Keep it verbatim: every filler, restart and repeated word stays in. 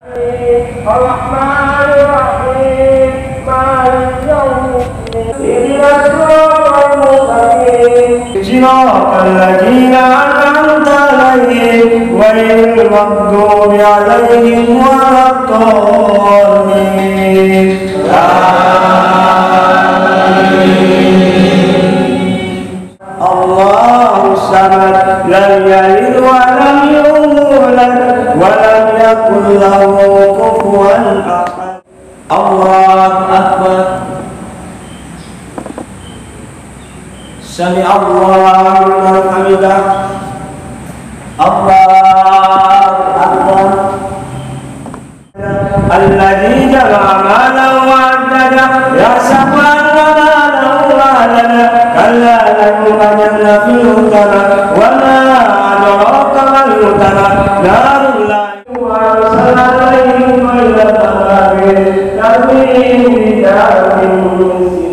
Bismillahirrahmanirrahim. Maliki yaumiddin. Ihdinas siratal mustaqim. Siratal ladzina an'amta 'alaihim ghairil maghdubi 'alaihim waladdallin. Allahus samad, lam yalid wa lam yulad wa lam yakul lahu kufuwan ahad. Allahu akbar. Sami Allahu liman hamidah. Allahu akbar. Alladzi jama'a malan wa 'addada yahsabu anna malahu akhlada kalla layukhrijanna fil hutama wa ma adraka mal hutama narul lahi wa arsalna 'alaihim ghayran tarmihim bi